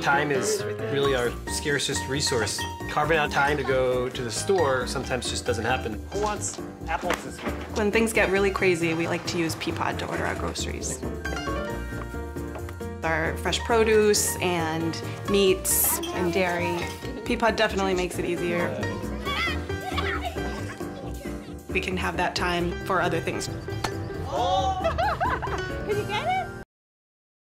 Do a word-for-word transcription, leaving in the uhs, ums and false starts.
Time is really our scarcest resource. Carving out time to go to the store sometimes just doesn't happen. Who wants apples this week? When things get really crazy, we like to use Peapod to order our groceries. Our fresh produce and meats and dairy. Peapod definitely makes it easier. We can have that time for other things. Oh! Did you get it?